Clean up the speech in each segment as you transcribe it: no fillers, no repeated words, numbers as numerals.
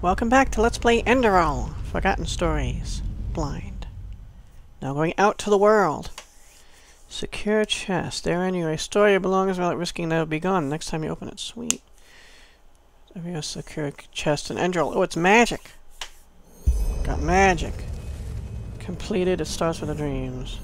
Welcome back to Let's Play Enderal, Forgotten Stories. Blind. Now going out to the world. Secure chest. Therein you restore your belongings without risking they'll be gone next time you open it. Sweet. Every secure chest in Enderal. Oh, it's magic! Got magic. Completed. It starts with the dreams.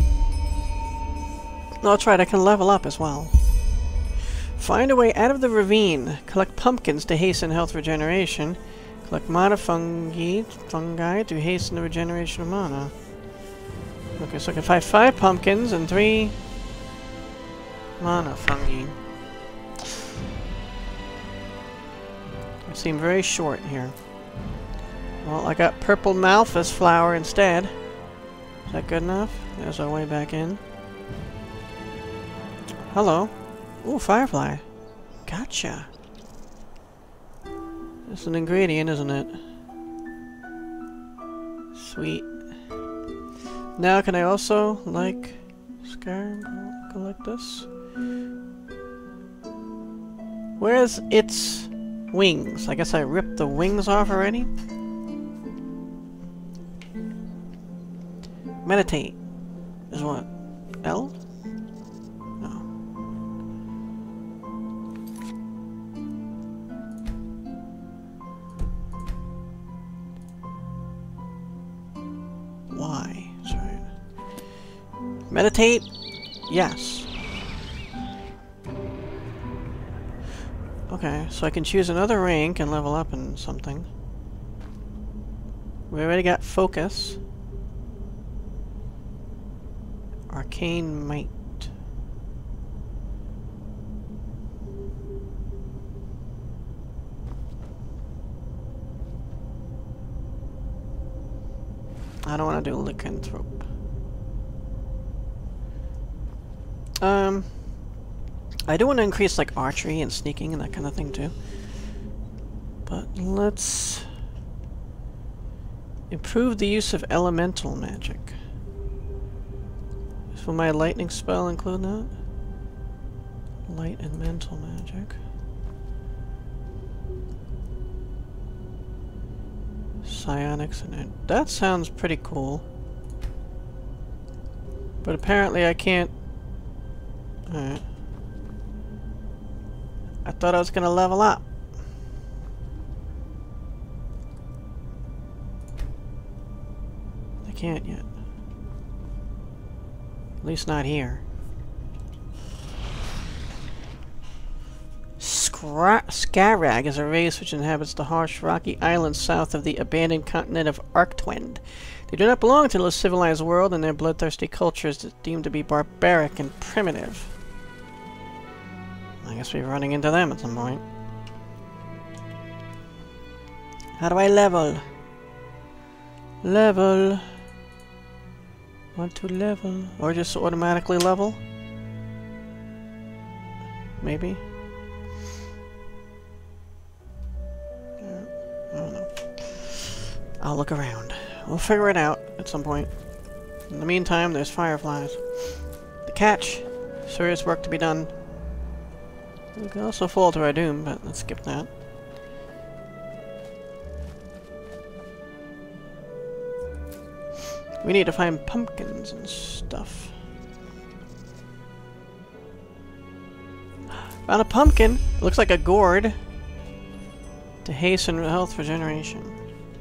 Oh, that's right. I can level up as well. Find a way out of the ravine. Collect pumpkins to hasten health regeneration. Collect mana fungi to hasten the regeneration of mana. Okay, so I can find 5 pumpkins and 3 mana fungi. They seem very short here. Well, I got purple malphus flower instead. Is that good enough? There's our way back in. Hello. Ooh, firefly. Gotcha. It's an ingredient, isn't it? Sweet. Now, can I also, like, collect this? Where's its wings? I guess I ripped the wings off already? Meditate. Is what? L? Why? That's right. Meditate? Yes. Okay, so I can choose another rank and level up in something. We already got focus. Arcane might. I don't want to do lycanthrope. I do want to increase like archery and sneaking and that kind of thing too. But let's improve the use of elemental magic. Will my lightning spell include that? Light and mental magic. Psionics and that sounds pretty cool. But apparently I can't. Alright. I thought I was gonna level up. I can't yet. At least not here. Scarag is a race which inhabits the harsh, rocky islands south of the abandoned continent of Arctwend. They do not belong to the civilized world, and their bloodthirsty culture is deemed to be barbaric and primitive. I guess we're running into them at some point. How do I level? Level. Want to level? Or just automatically level? Maybe? I don't know. I'll look around. We'll figure it out at some point. In the meantime, there's fireflies. The catch. Serious work to be done. We can also fall to our doom, but let's skip that. We need to find pumpkins and stuff. Found a pumpkin! It looks like a gourd. To hasten health regeneration.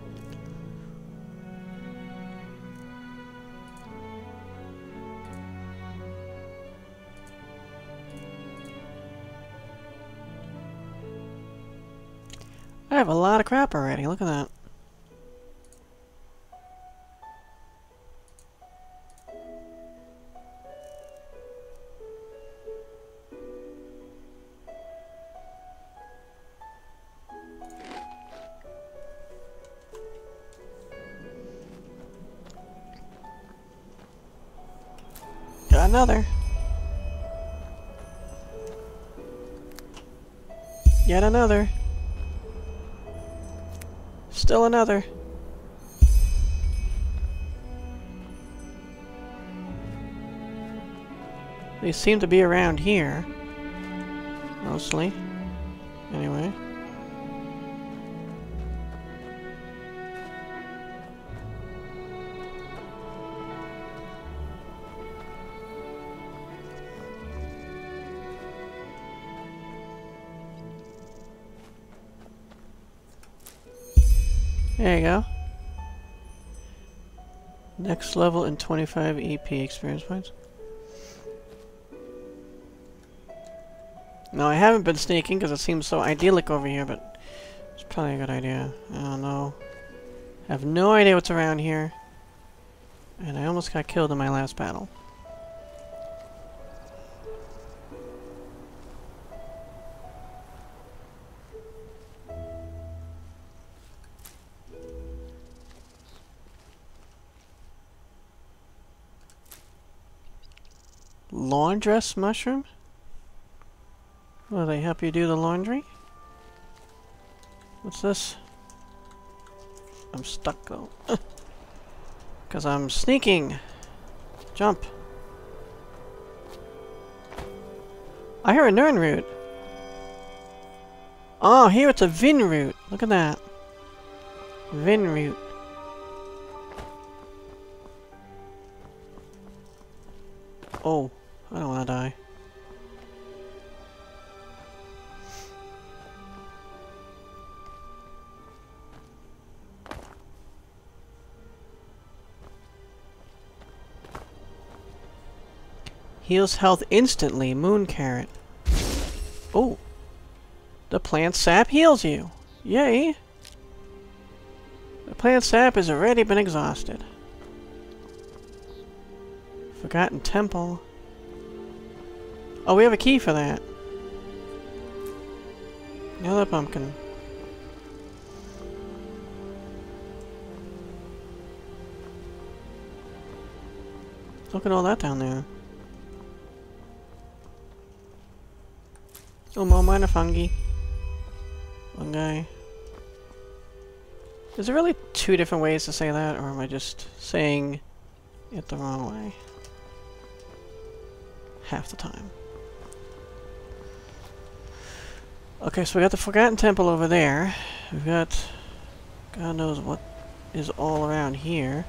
I have a lot of crap already, look at that. Got another. Yet another. Still another. They seem to be around here. Mostly. Anyway. There you go. Next level and 25 EP experience points. No, I haven't been sneaking because it seems so idyllic over here, but it's probably a good idea. I don't know. I have no idea what's around here. And I almost got killed in my last battle. Laundress mushroom? Will they help you do the laundry? What's this? I'm stuck though. Because I'm sneaking. Jump. I hear a Nern root. Oh, here it's a Vin root. Look at that. Vin root. Oh, I don't want to die. Heals health instantly. Moon carrot. Oh. The plant sap heals you. Yay. The plant sap has already been exhausted. Forgotten temple. Oh, we have a key for that. Another pumpkin. Look at all that down there. Oh, more minor fungi. Fungi. Is there really two different ways to say that, or am I just saying it the wrong way? Half the time. Okay, so we got the Forgotten Temple over there. We've got God knows what is all around here.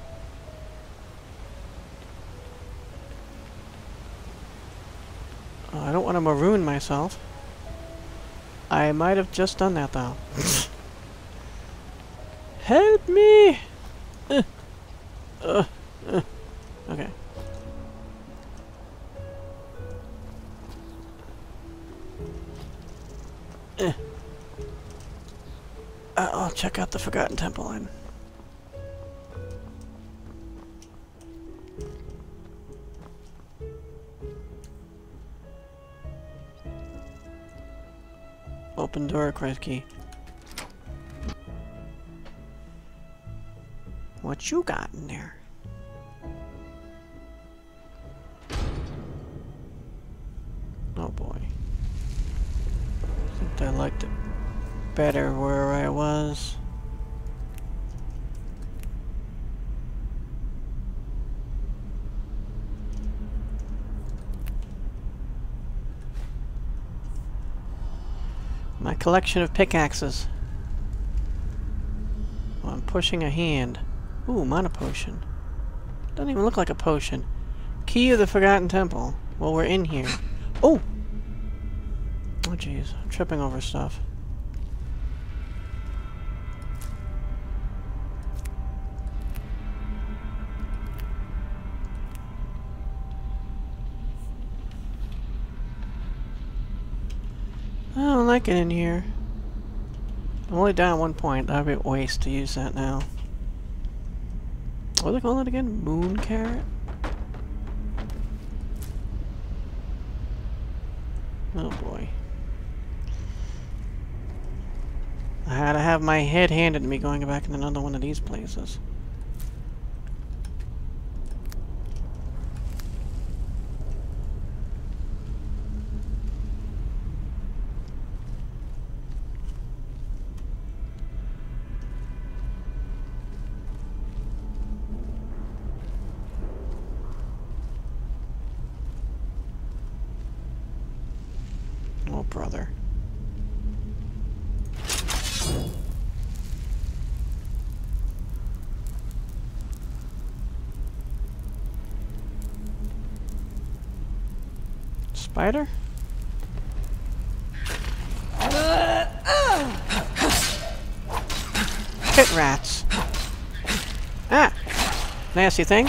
Oh, I don't want to maroon myself. I might have just done that though. Help me! Okay. I'll check out the Forgotten Temple then. Open door, Christ key. What you got in there? Oh boy. I think I liked it better where I was. My collection of pickaxes. Oh, I'm pushing a hand. Ooh, mana potion. Doesn't even look like a potion. Key of the Forgotten Temple. Well, we're in here. Oh! Oh jeez, I'm tripping over stuff. I don't like it in here. I'm only down 1 point. That'd be a waste to use that now. What do they call it again? Moon carrot? Oh boy. I had to have my head handed to me going back in another one of these places. Oh, brother. Spider? Pit rats. Ah! Nasty thing.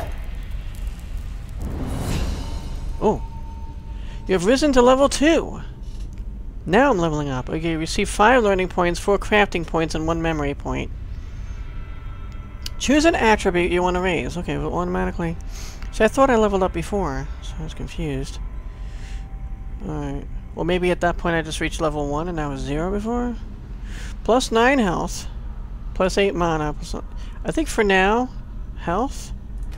Oh. You have risen to level 2. Now I'm leveling up. Okay, you receive 5 learning points, 4 crafting points, and 1 memory point. Choose an attribute you want to raise. Okay, well, automatically. See, I thought I leveled up before, so I was confused. Alright. Well, maybe at that point I just reached level 1 and I was 0 before? Plus 9 health. Plus 8 mana. I think for now, health.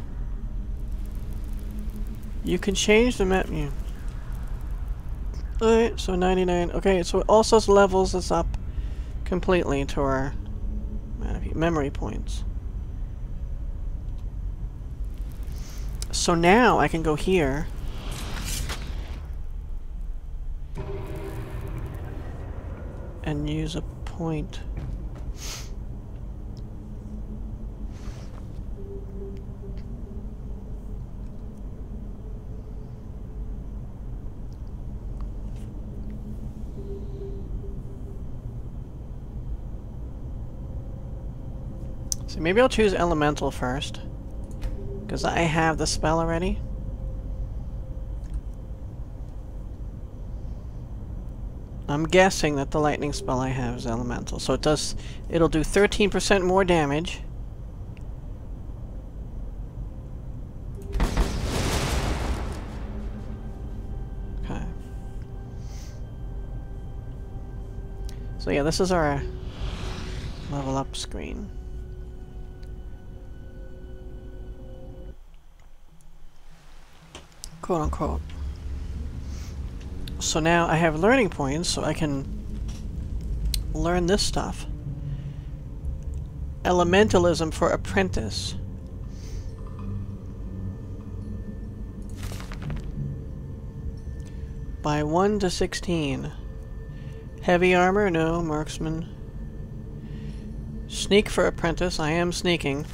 You can change the map. Yeah. Alright, so 99. Okay, so it also levels us up completely to our memory points. So now I can go here. And use a point. So maybe I'll choose Elemental first. Because I have the spell already. I'm guessing that the lightning spell I have is Elemental. So it'll do 13% more damage. Okay. So yeah, this is our level up screen. Quote unquote. So now I have learning points, so I can learn this stuff. Elementalism for Apprentice. By 1 to 16. Heavy armor? No. Marksman. Sneak for Apprentice. I am sneaking.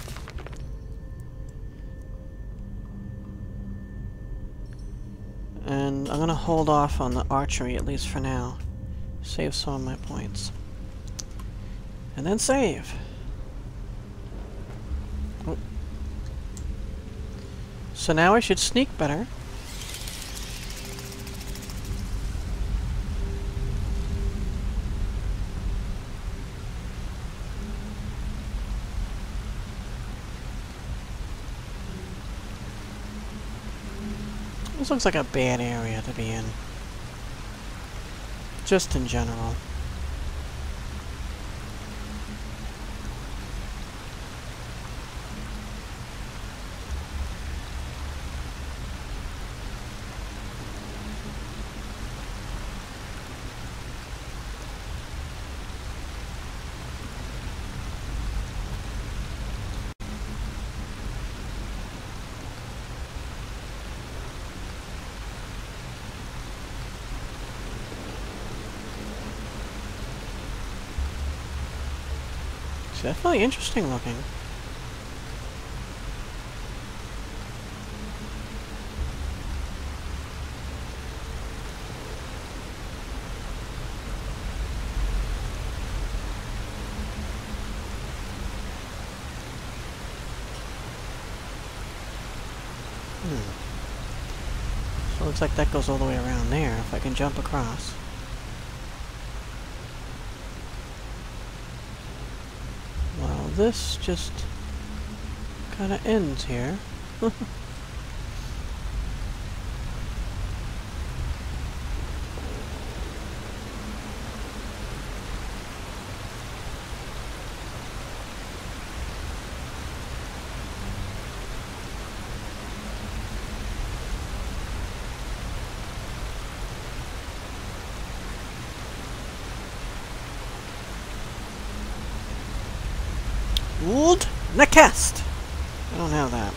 And I'm gonna hold off on the archery, at least for now. Save some of my points. And then save. Oh. So now I should sneak better. This looks like a bad area to be in. Just in general. It's definitely interesting looking. So it looks like that goes all the way around there, if I can jump across. Well, this just kind of ends here. Old Nakest! I don't have that.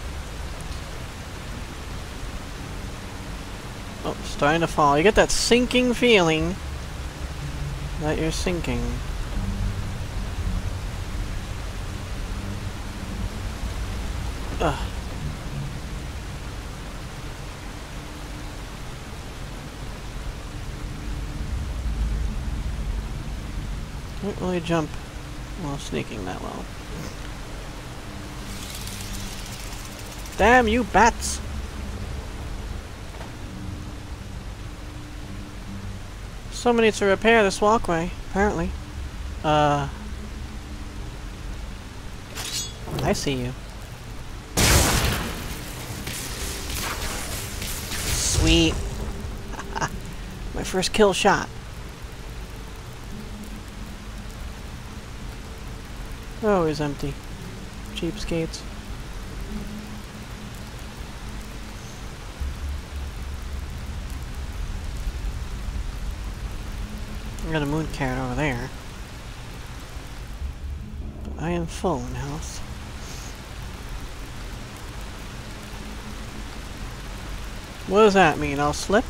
Oh, starting to fall. You get that sinking feeling that you're sinking. Ugh. Can't really jump Well, sneaking that well. Damn you bats! Somebody needs to repair this walkway, apparently. I see you. Sweet. My first kill shot. Oh, he's empty. Cheapskates. I got a moon carrot over there. But I am full in health. What does that mean? I'll slip?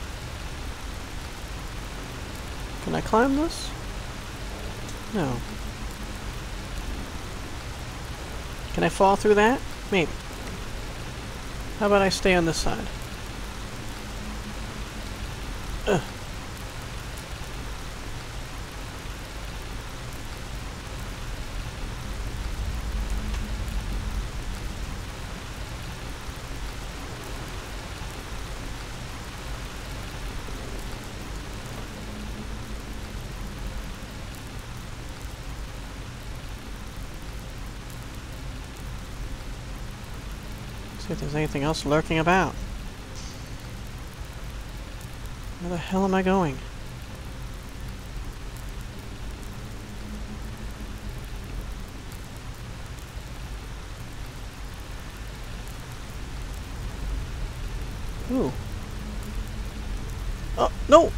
Can I climb this? No. Can I fall through that? Maybe. How about I stay on this side? Ugh. See if there's anything else lurking about. Where the hell am I going? Ooh. Oh, no!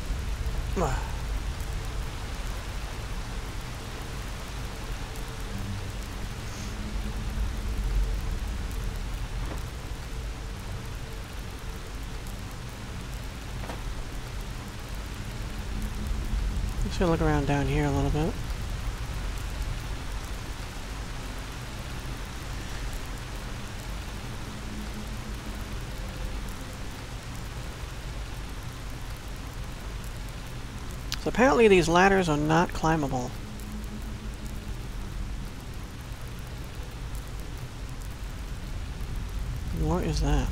Let's go look around down here a little bit. So apparently these ladders are not climbable. What is that?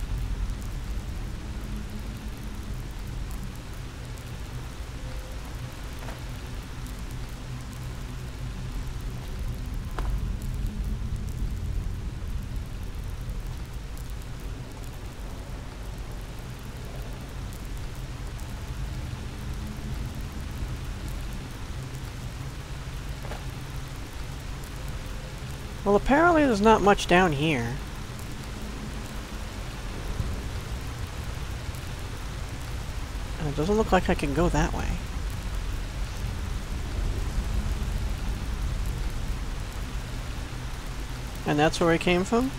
Well, apparently there's not much down here. And it doesn't look like I can go that way. And that's where I came from?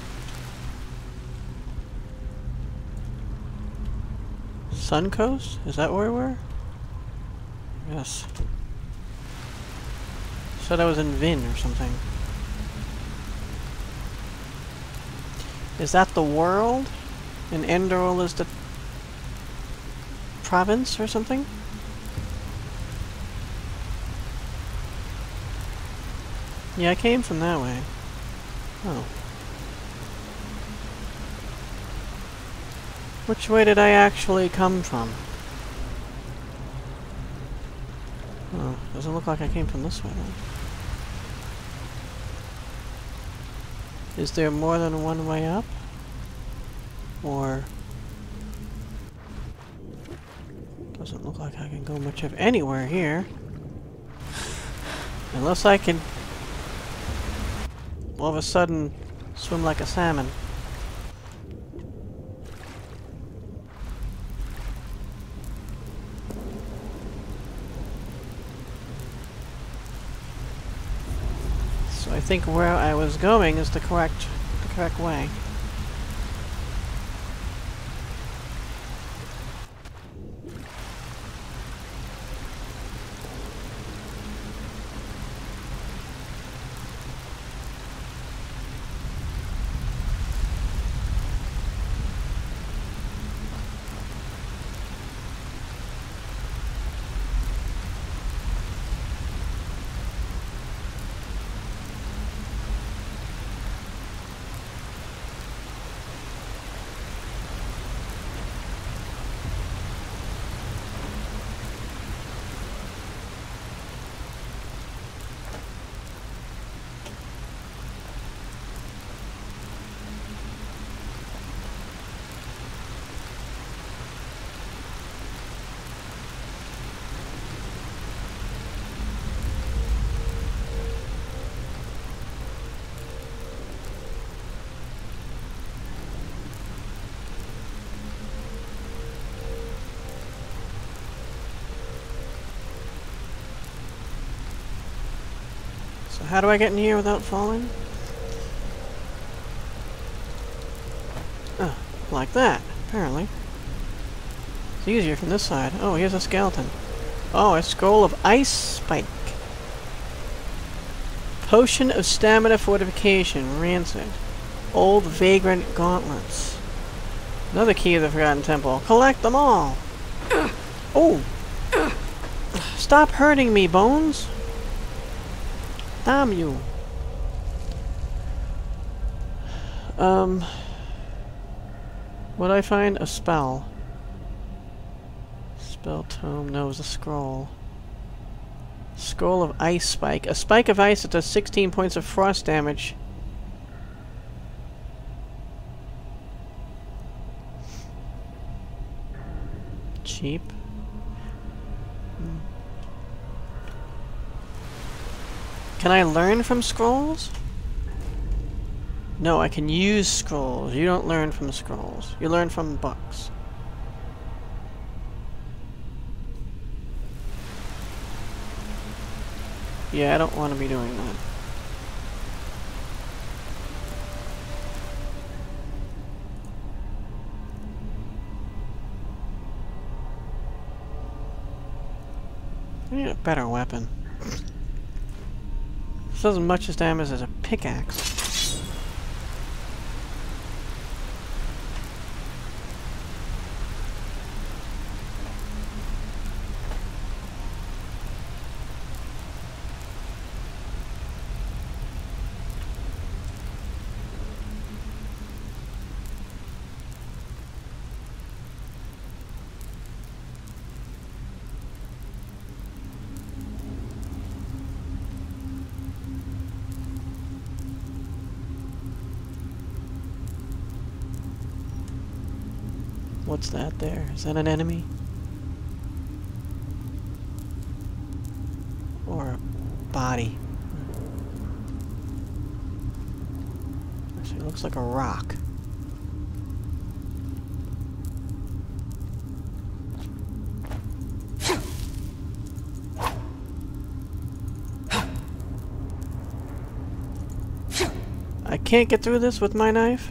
Suncoast? Is that where we were? Yes. Said I was in Vin or something. Is that the world? And Enderal is the province or something? Yeah, I came from that way. Oh. Which way did I actually come from? Oh, doesn't look like I came from this way then. Is there more than one way up? Or... doesn't look like I can go much of anywhere here. Unless I can... all of a sudden swim like a salmon. So I think where I was going is the correct way. How do I get in here without falling? Oh, like that, apparently. It's easier from this side. Oh, here's a skeleton. Oh, a scroll of ice spike. Potion of stamina fortification. Rancid. Old vagrant gauntlets. Another key of the Forgotten Temple. Collect them all! Oh! Stop hurting me, Bones! Damn you! What'd I find? A spell. Spell tome. No, it was a scroll. Scroll of Ice Spike. A spike of ice that does 16 points of frost damage. Cheap. Can I learn from scrolls? No, I can use scrolls. You don't learn from scrolls. You learn from books. Yeah, I don't want to be doing that. I need a better weapon. This does as much as damage as a pickaxe. What's that there? Is that an enemy? Or a body? Actually, it looks like a rock. I can't get through this with my knife?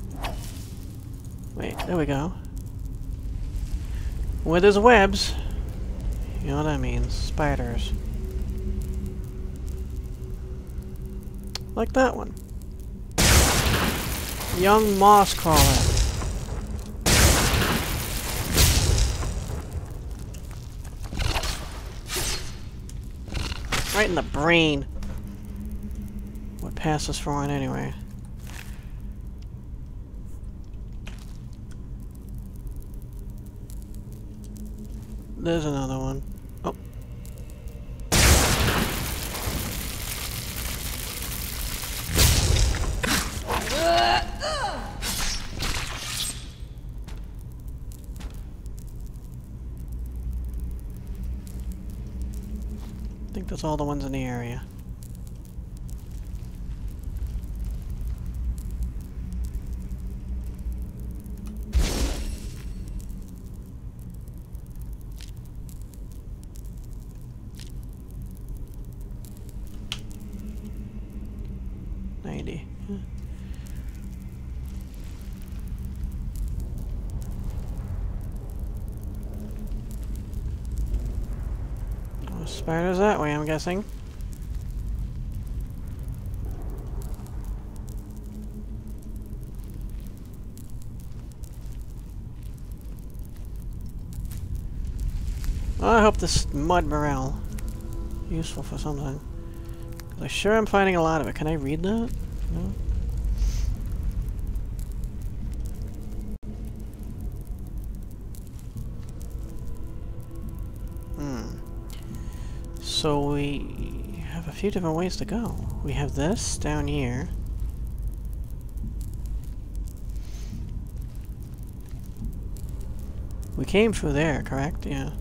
Wait, there we go. Where there's webs, you know what that means, spiders. Like that one. Young moss crawler. Right in the brain. What passes for one anyway? There's another one. Oh. I think that's all the ones in the area. Spiders that way, I'm guessing. Well, I hope this mud morale is useful for something. 'Cause I sure am finding a lot of it. Can I read that? No? So we have a few different ways to go. We have this down here. We came through there, correct? Yeah.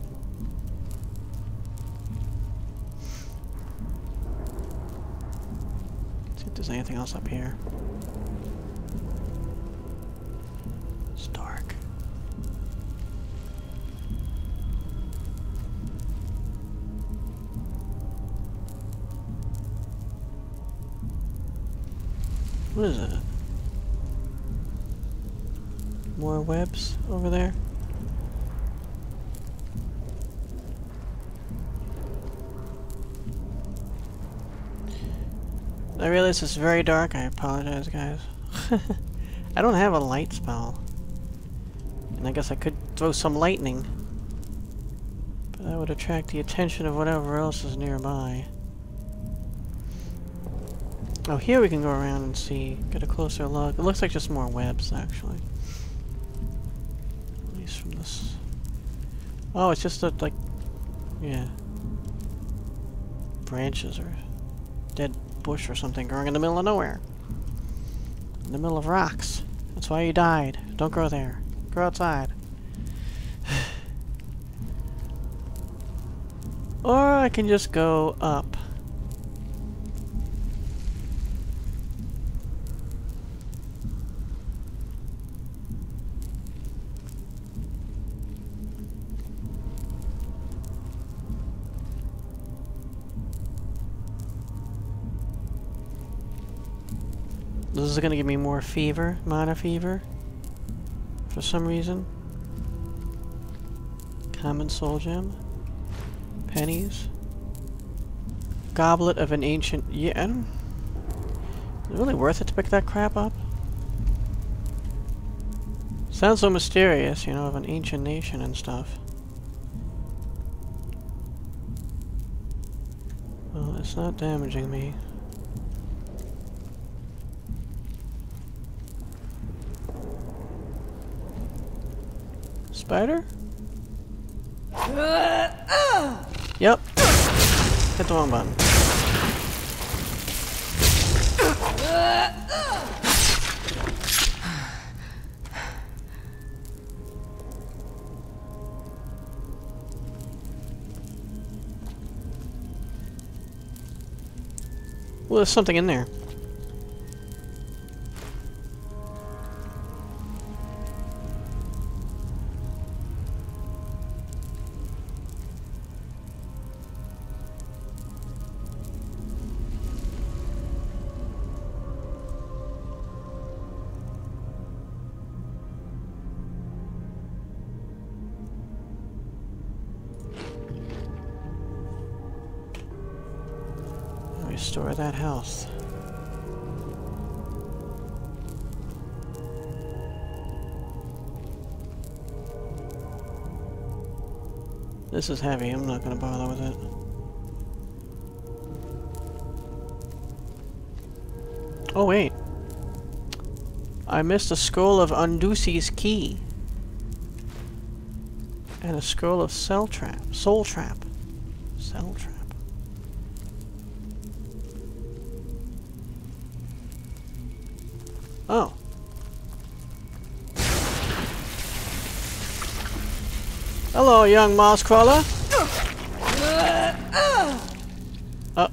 Let's see if there's anything else up here. It's dark. What is it? More webs over there? I realize it's very dark. I apologize, guys. I don't have a light spell. And I guess I could throw some lightning. But that would attract the attention of whatever else is nearby. Oh, here we can go around and see, get a closer look. It looks like just more webs, actually. At least from this. Oh, it's just a, like, yeah. Branches or dead bush or something growing in the middle of nowhere. In the middle of rocks. That's why you died. Don't go there. Go outside. Or I can just go up. This is gonna give me more fever, mana fever, for some reason. Common soul gem. Pennies. Goblet of an ancient... Yeah, I don't... Is it really worth it to pick that crap up? Sounds so mysterious, you know, of an ancient nation and stuff. Well, it's not damaging me. Spider? Yep. Hit the wrong button. Well, there's something in there. Restore that health. This is heavy, I'm not gonna bother with it. Oh wait. I missed a scroll of Undusi's key. And a scroll of Soul Trap. Soul Trap. Oh. Hello, young moss crawler. Oh.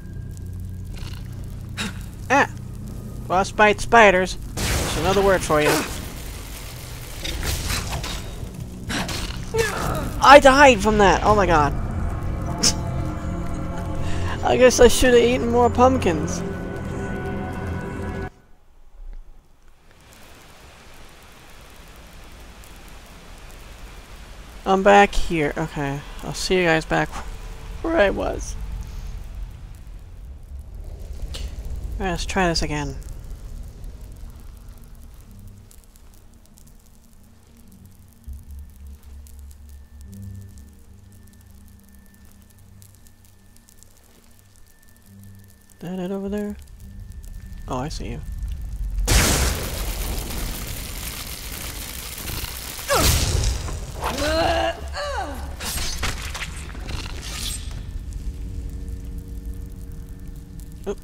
Ah. Frostbite spiders. That's another word for you. I died from that. Oh my god. I guess I should have eaten more pumpkins. I'm back here. Okay. I'll see you guys back where I was. Alright, let's try this again. That it over there? Oh, I see you. Oop.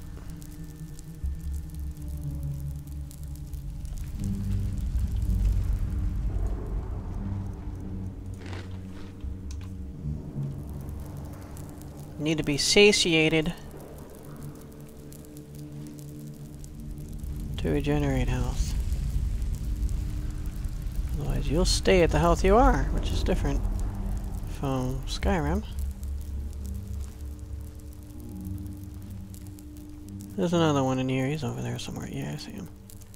Need to be satiated to regenerate health. Otherwise you'll stay at the health you are, which is different from Skyrim. There's another one in here. He's over there somewhere. Yeah, I see him.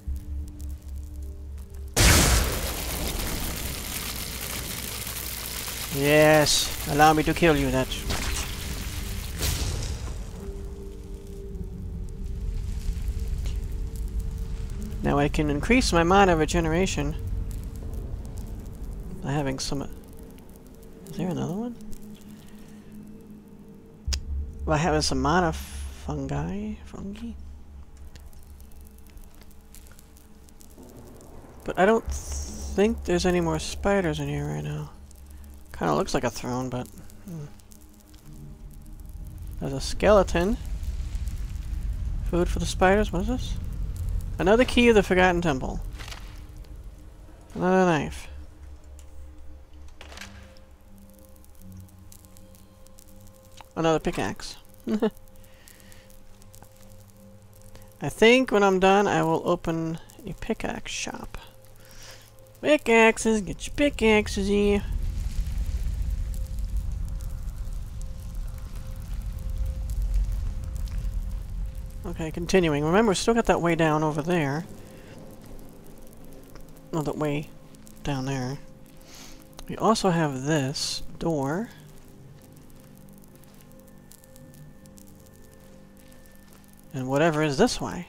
Yes, allow me to kill you. That's now I can increase my mana regeneration by having some. Is there another one? By having some mana fungi. But I don't think there's any more spiders in here right now. Kind of looks like a throne, but... There's a skeleton. Food for the spiders. What is this? Another key of the Forgotten Temple. Another knife. Another pickaxe. I think when I'm done, I will open a pickaxe shop. Pickaxes, get your pickaxes here. Okay, continuing. Remember, we still got that way down over there. Oh, that way down there. We also have this door. And whatever is this way.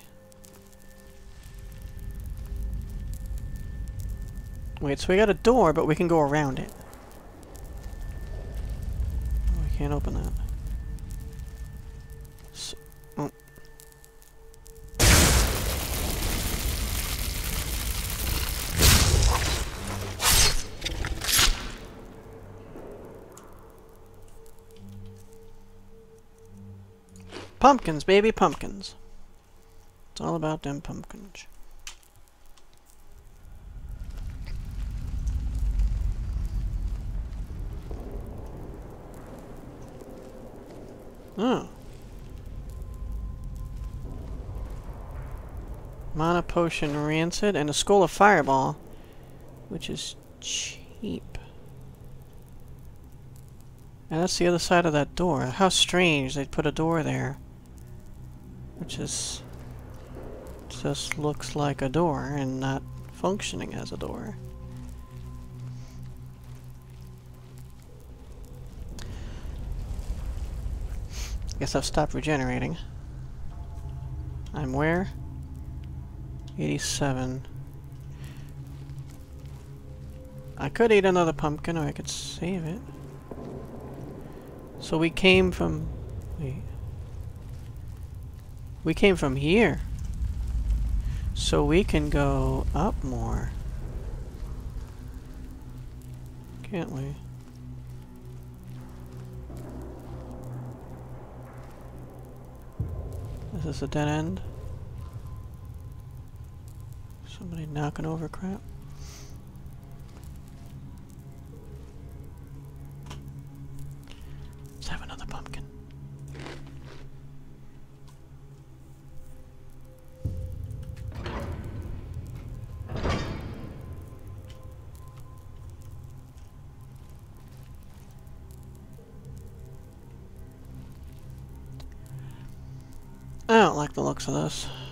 Wait, so we got a door, but we can go around it. Oh, we can't open that. So, oh. Pumpkins, baby, pumpkins. It's all about them pumpkins. Oh. Mana potion rancid and a skull of fireball, which is cheap. And that's the other side of that door. How strange they'd put a door there. Which is... just looks like a door and not functioning as a door. Guess I've stopped regenerating. I'm where? 87. I could eat another pumpkin, or I could save it. So we came from... wait. We came from here. So we can go up more. Can't we? Is this a dead end? Somebody knocking over crap? Let's have another pumpkin. I don't like the looks of this.